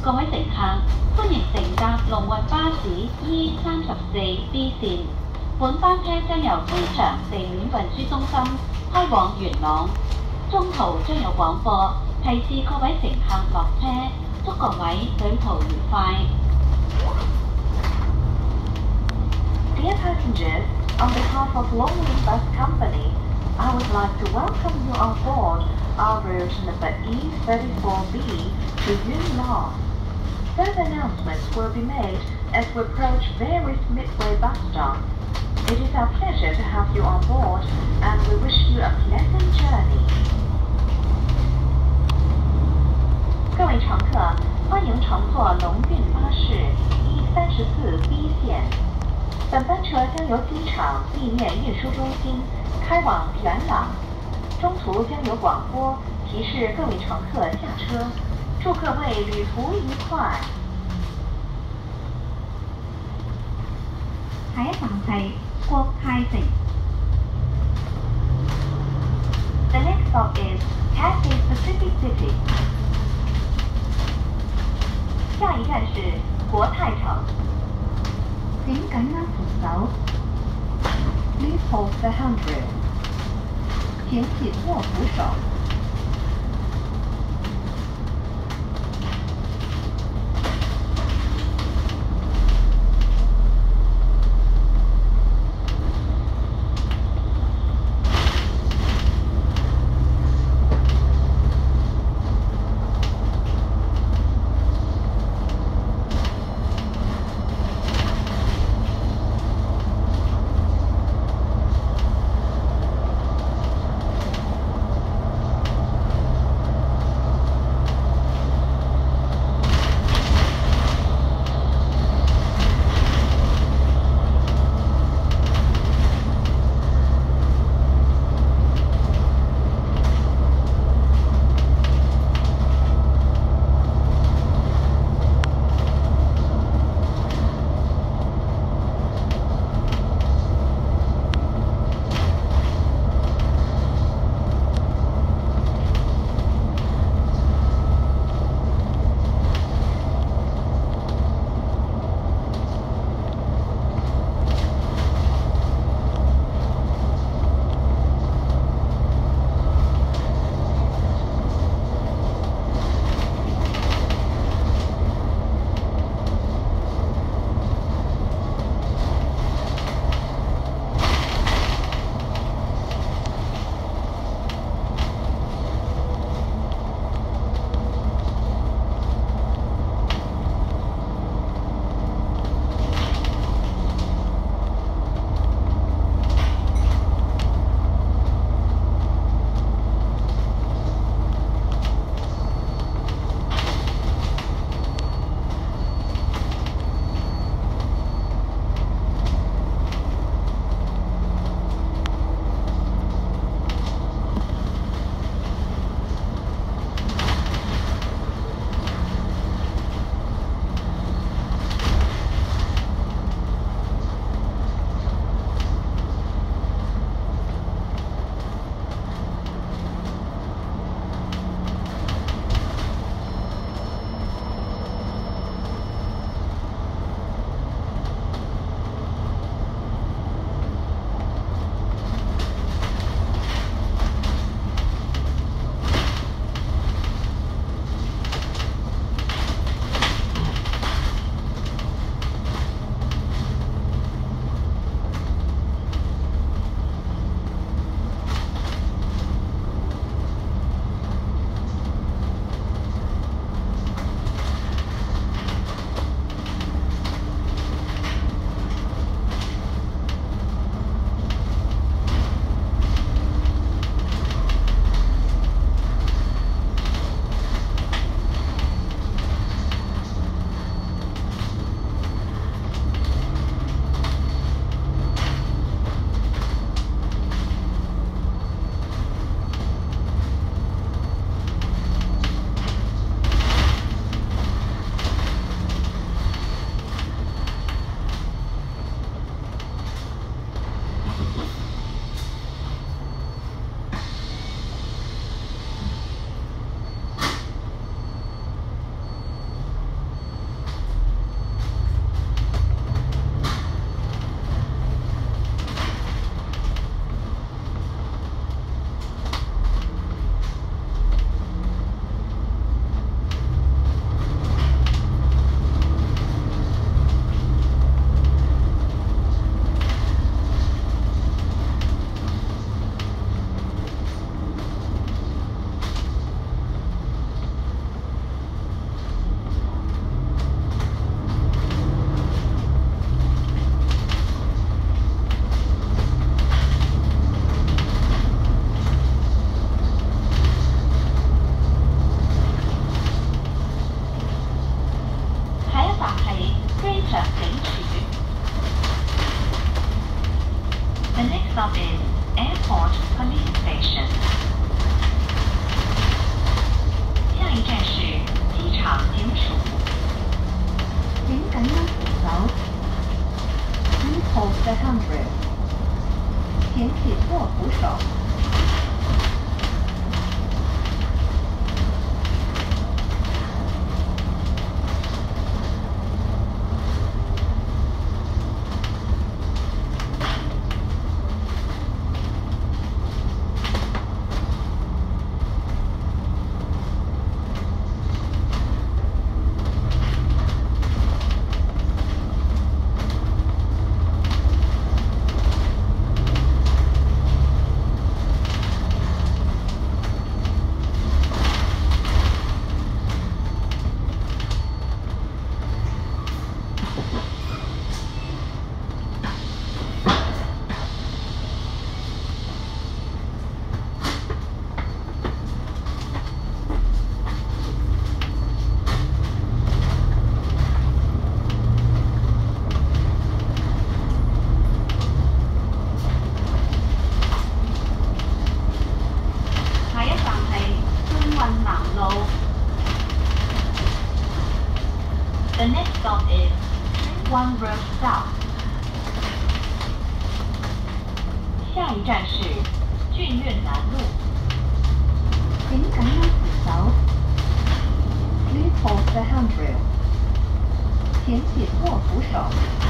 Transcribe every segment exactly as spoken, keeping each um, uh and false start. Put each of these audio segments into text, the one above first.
各位乘客，歡迎乘搭龍運巴士 E 三十四 B 線。本班車將由機場地面運輸中心開往元朗，中途將有廣播提示各位乘客落車，祝各位旅途愉快。 Dear passengers, on behalf of Longwing Bus Company, I would like to welcome you on board our route number E thirty-four B to Yuen Long. Further announcements will be made as we approach various Midway bus stops. It is our pleasure to have you on board, and we wish you a pleasant journey. 各位乘客，欢迎乘坐龙运巴士 E 三十四 B 线。本班车将由机场地面运输中心开往元朗，中途将有广播提示各位乘客下车，祝各位旅途愉快。 下一站係國泰城。 The next stop is Cathay Pacific City. 下一站是國泰城。 請緊握扶手。 Please hold the handrail. 請緊握扶手。 One Road South。下一站是俊运南路。 請緊握扶手。Please hold the handrail。請緊握扶手。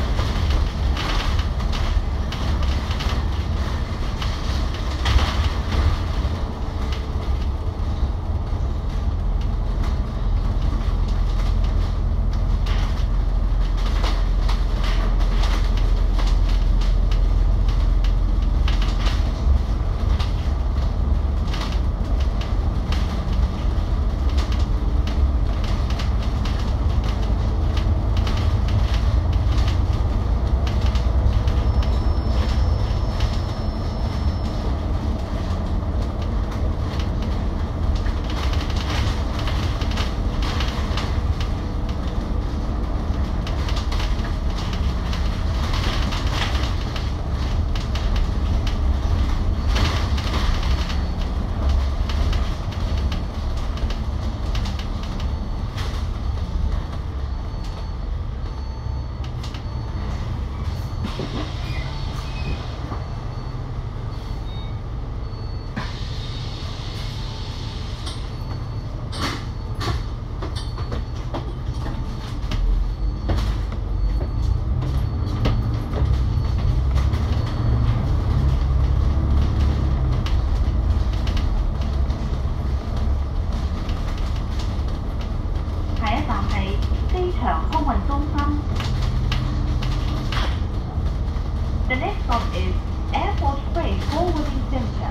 The next stop is Airport Freight Forwarding Center。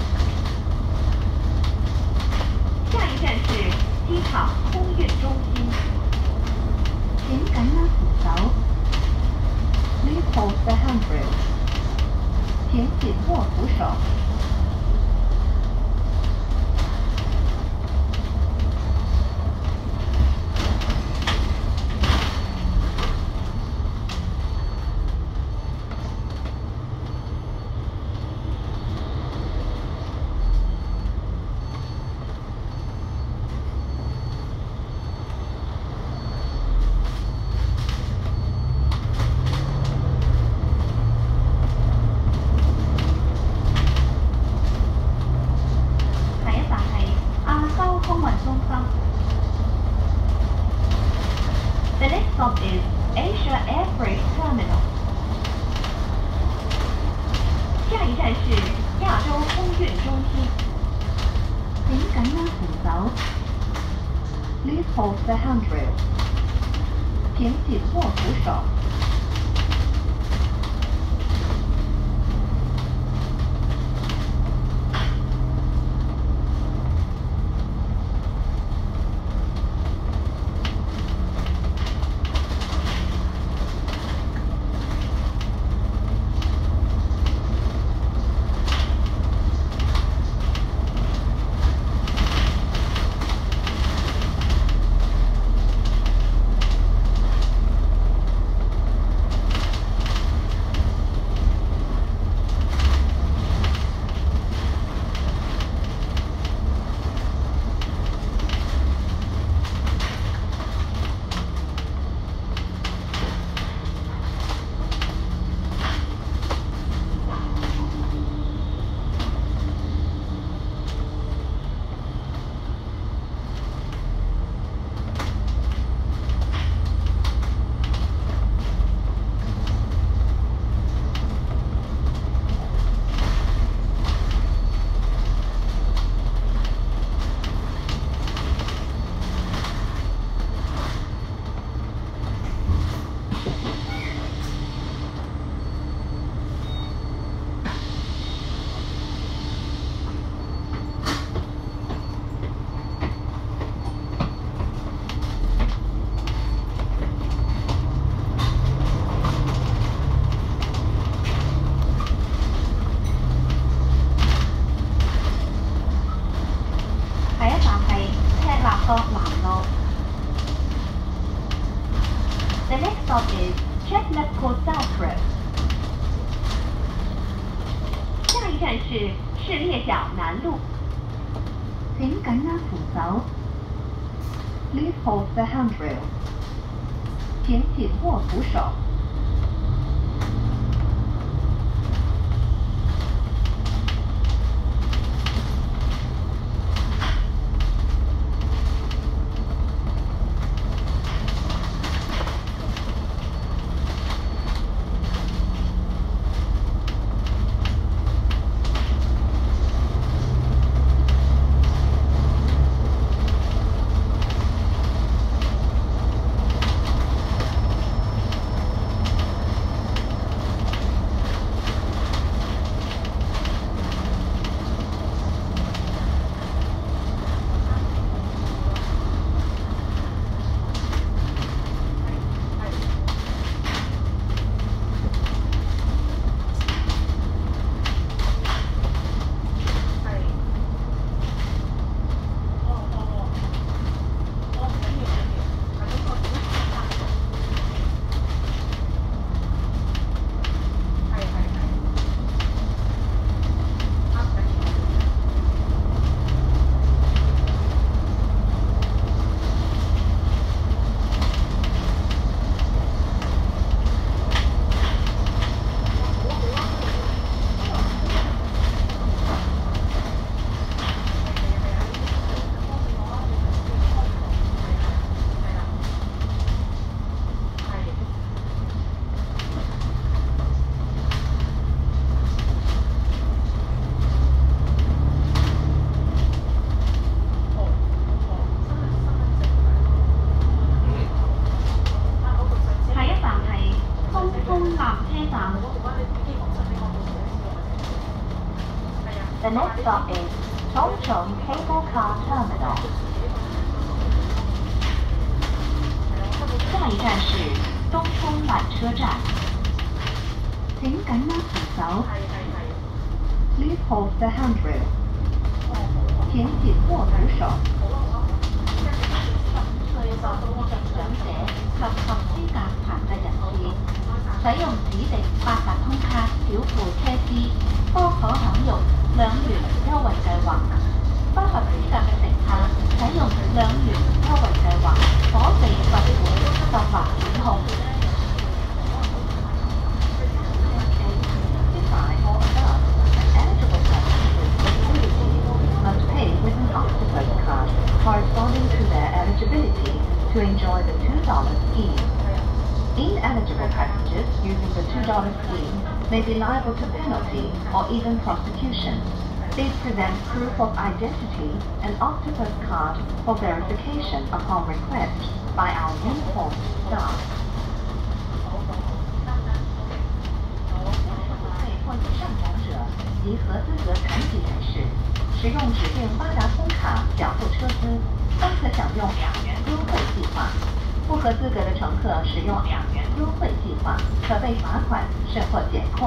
下一站是机场空运中心。 請緊握扶手。Please hold the handrail。請緊握扶手。 The next stop is Asia Air Freight Terminal。下一站是亚洲空运中心。 請緊握扶手。Please hold the handrail。請緊握扶手。 The next stop is Chetnapco South Road。下一站是士列角南路。 請緊握扶手。Please hold the handrail。 请紧握扶手。 The next stop is Chongcheng Cable Car Terminal. 下一站是东风缆车站。 请緊握扶手。Please hold the handrail. 請緊握扶手。 歲數長者及合資格殘疾人士，使用指定八達通卡繳付車資，都可享用兩元優惠計劃。不合資格嘅乘客使用兩元優惠計劃，可被罰款甚或檢控。 Must pay with an Octopus card corresponding to their eligibility to enjoy the two dollar scheme. Ineligible passengers using the two dollar scheme may be liable to penalty or even prosecution. Please present proof of identity and Octopus card for verification upon request by our uniformed staff. 或以上长者及合资格残疾人士使用指定八达通卡缴付车资，方可享用两元优惠计划。不合资格的乘客使用两元优惠计划，可被罚款甚或检控。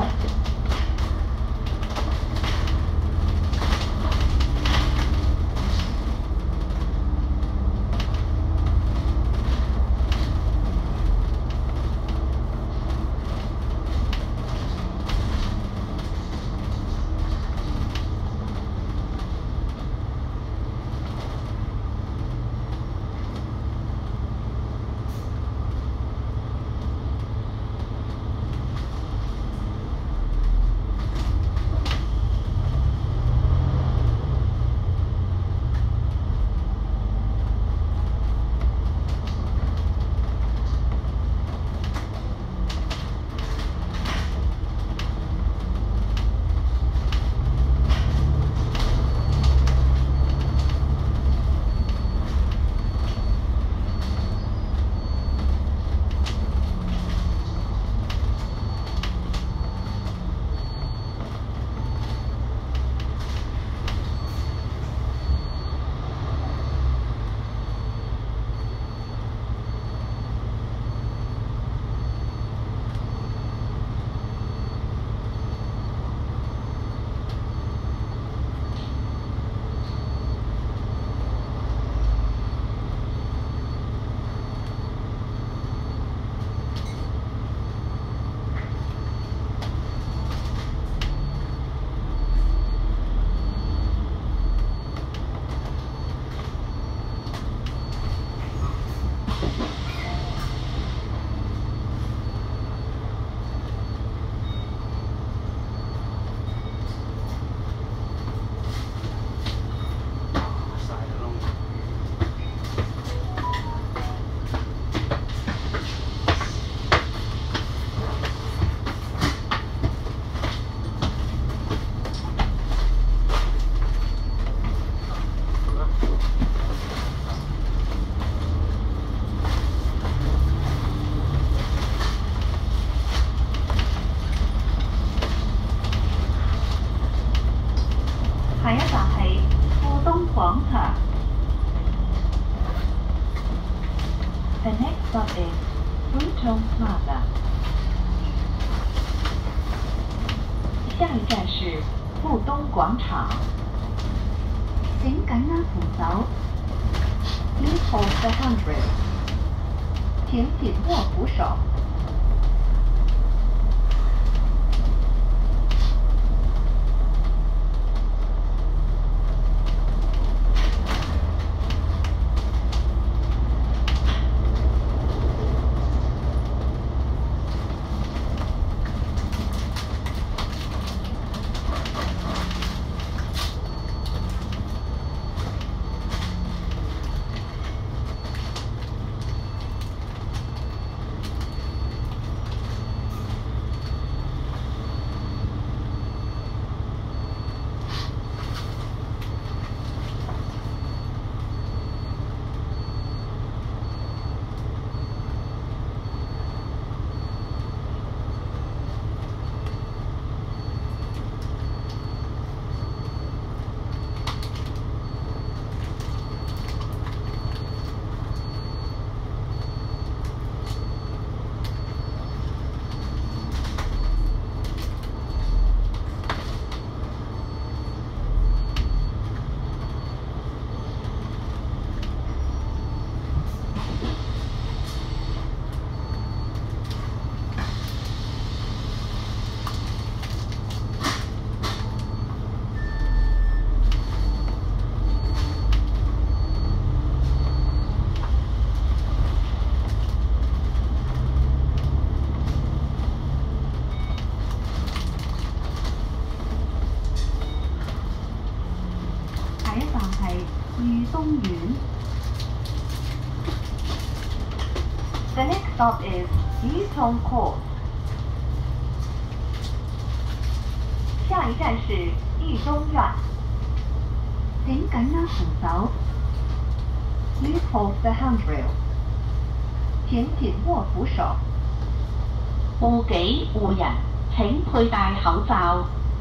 广场。 The next stop is Frutong Plaza. 下一站是富东广场。 請緊握扶手。Please hold the handrail. 請緊握扶手。下一站係裕東苑。 The next stop is Yutong Court. 下一站是裕東苑。 請緊握扶手。Please hold the handrail. 請緊握扶手。 護己護人，請佩戴口罩。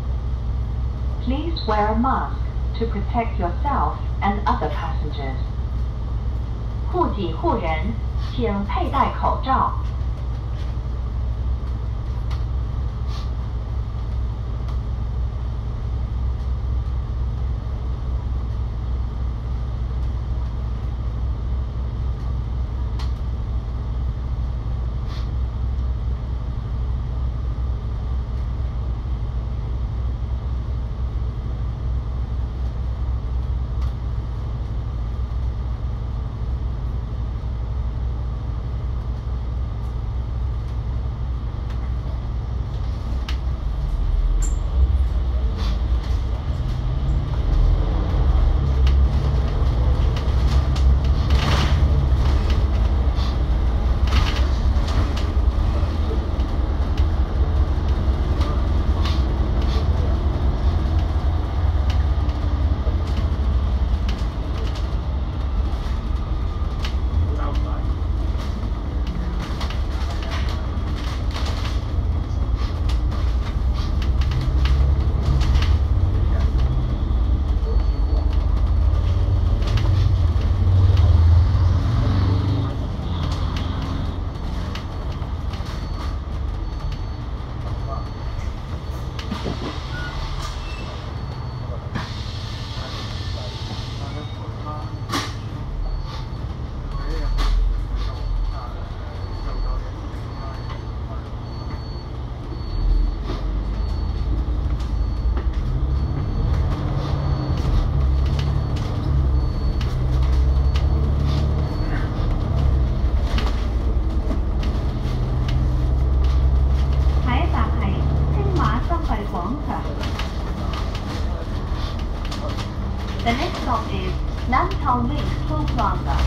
Please wear a mask to protect yourself and other passengers. 护己护人，请佩戴口罩。The next stop is Nantown Link Toll Plaza.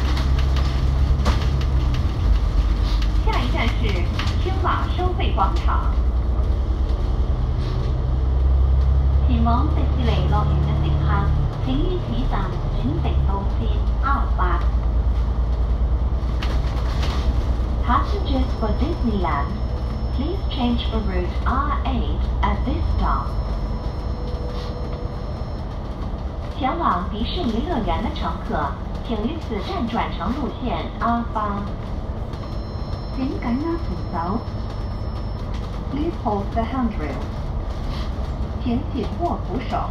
下一站是青马收费广场。 前往迪士尼樂園嘅乘客，請於此站轉乘到線 R 八。 Passengers for Disneyland, please change for route R eight at this stop. 前往迪士尼乐园的乘客，请于此站转乘路线 R 八。 請緊握扶手。Please hold the handrail. 請緊握扶手。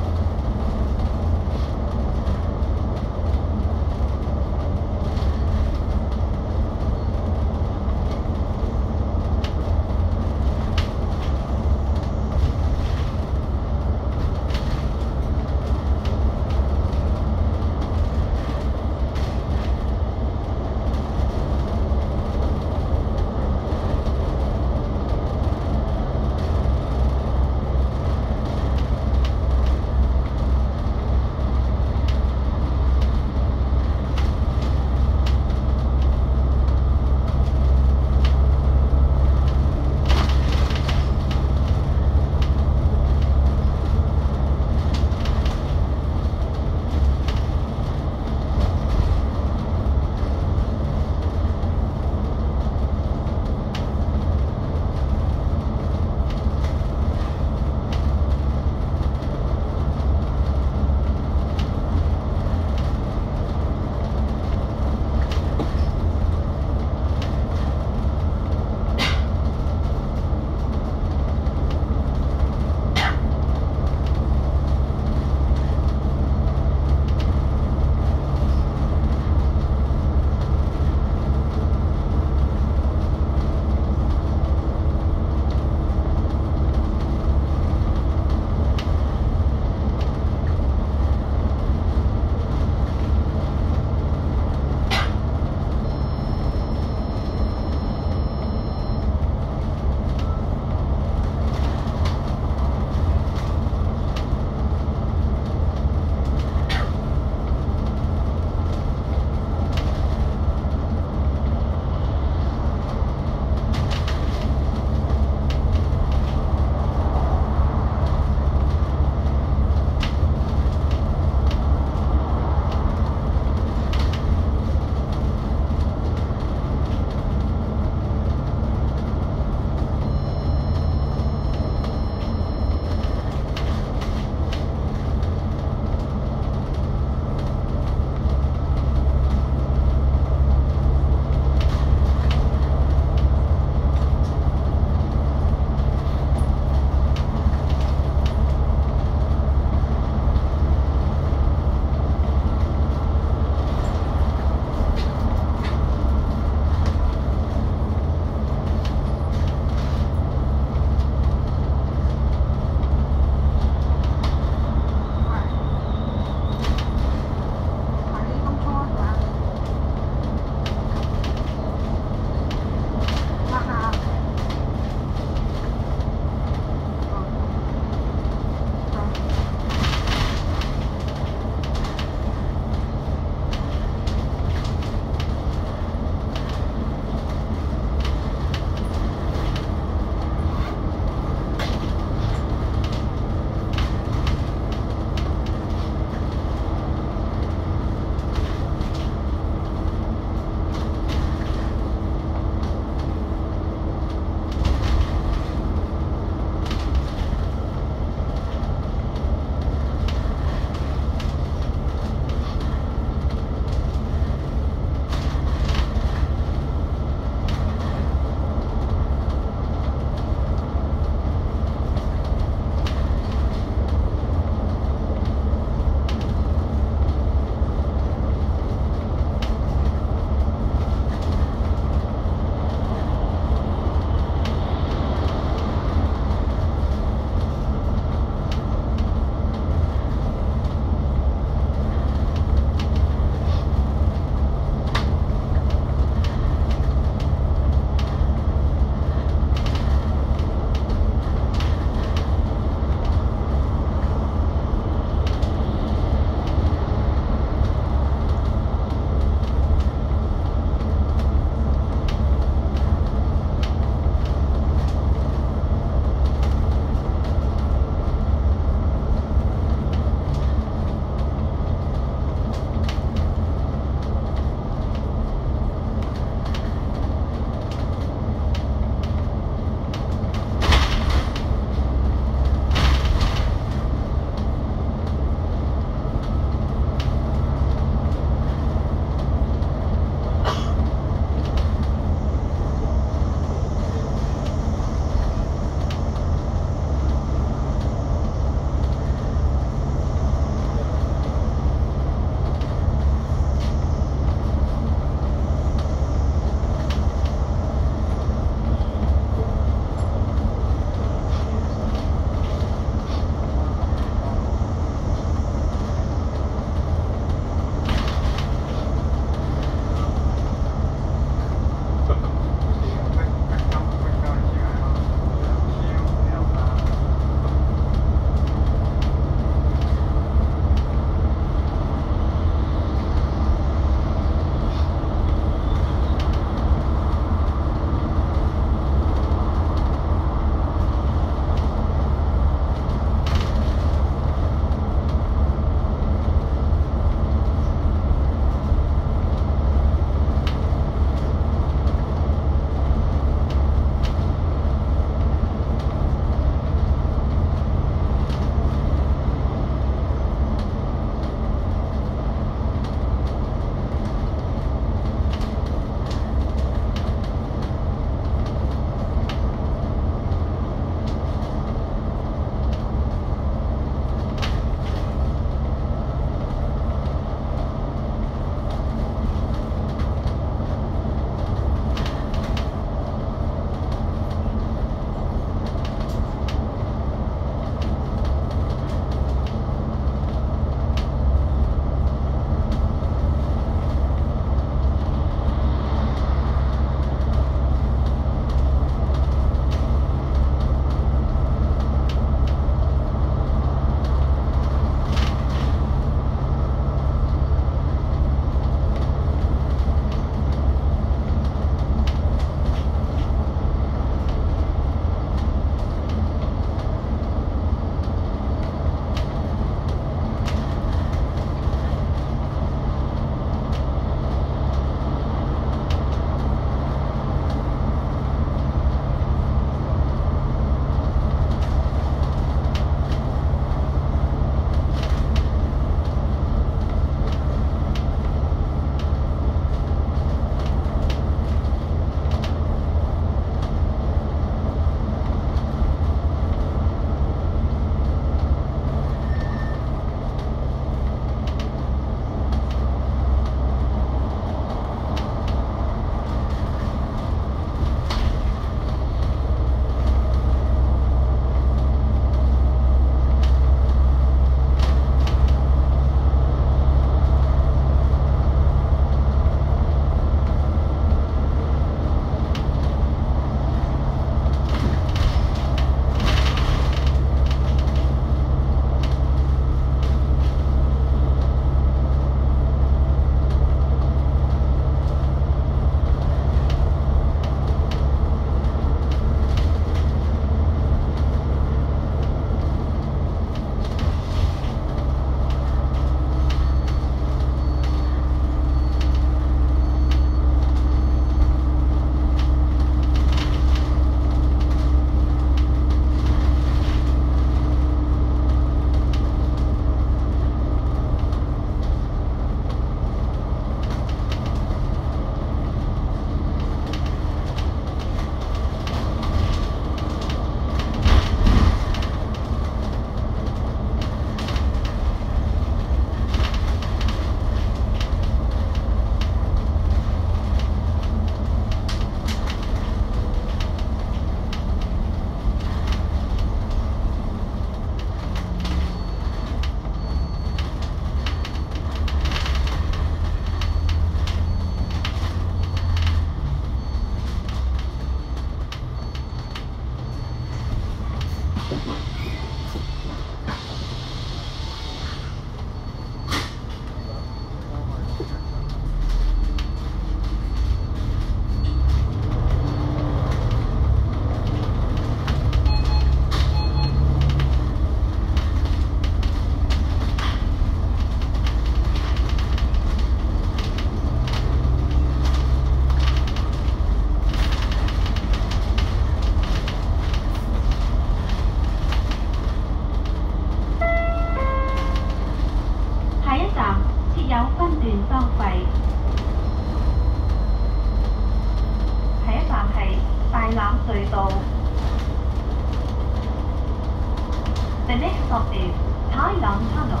大欖隧道。The next stop is Tai Lam Tunnel.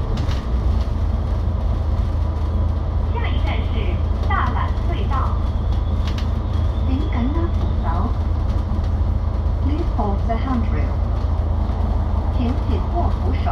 下一站是大榄隧道。 请緊握扶手。Please hold the handrail. 请紧握扶手。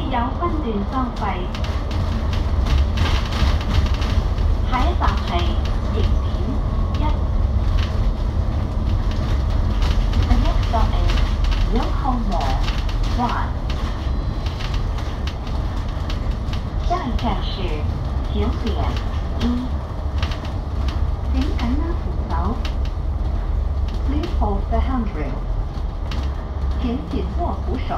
有分段收費。下一站係迎點一。 The next stop is Yokomo One. 下一站是九点一。 請緊握扶手。Please hold the handrail. 請緊握扶手。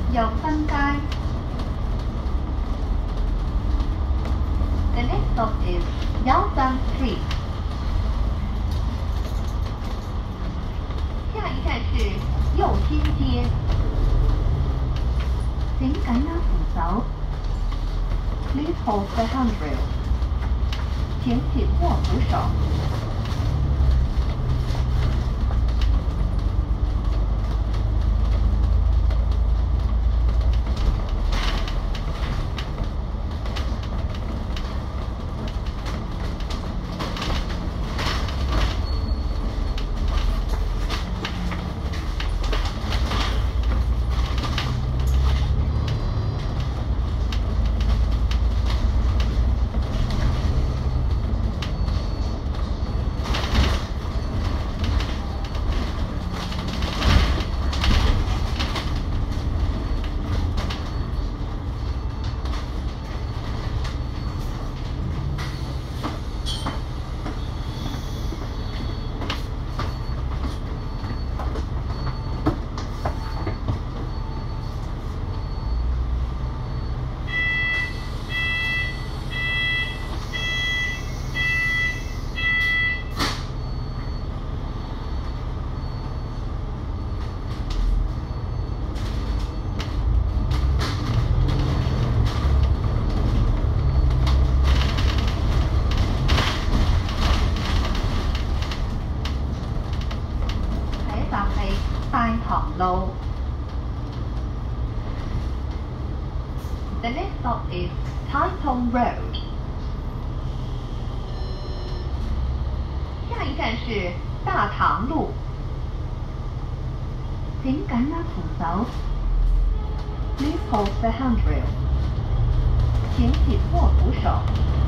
右新街。The next stop is Yaosan Street。下一站是右新街。請緊握扶手。Please hold the handrail。請緊握扶手。大棠路。The next stop is Taitung Road。下一站是大棠路。請緊握扶手。Please hold the handrail。請緊握扶手。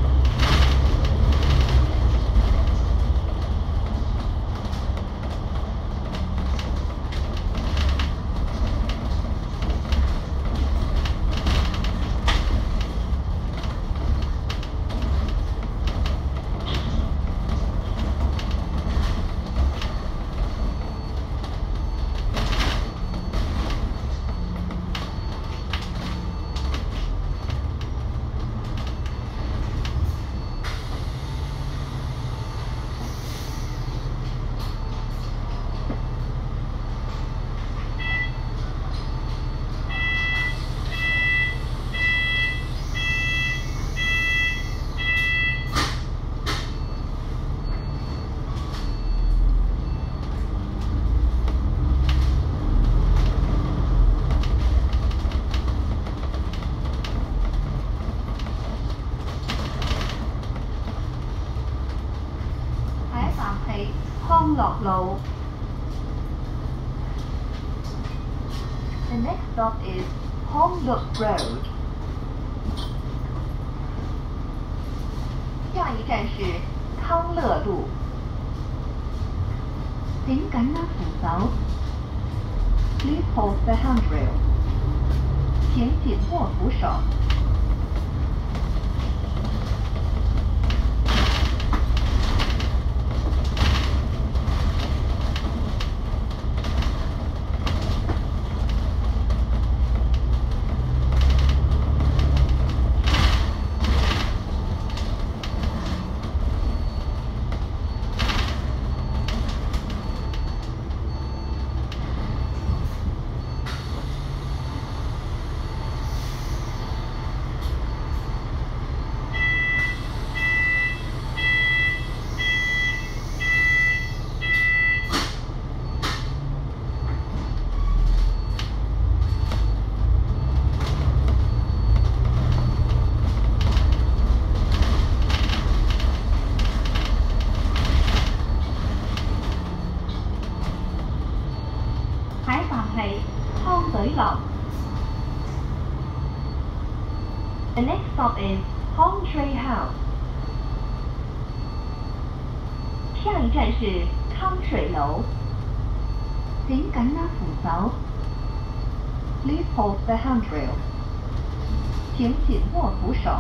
康樂路。The next stop is Hongluk Road。下一站是康乐路。請緊握扶手。Please hold the handrail。請緊握扶手。The next stop is Hong Tree House。下一站是康水楼。請緊握扶手。Please hold the handrail。請緊握扶手。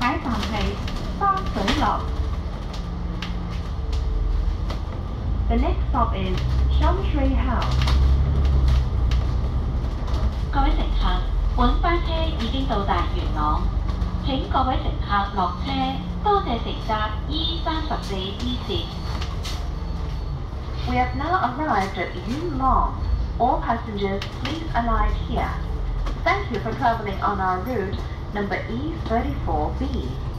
下一站係沙水流。The next stop is Shamshui House。 各位乘客，本班車已經到達元朗，請各位乘客落車，多謝乘搭 E 三十四 B 線。 We have now arrived at Yuen Long. All passengers, please alight here. Thank you for traveling on our route number E thirty-four B.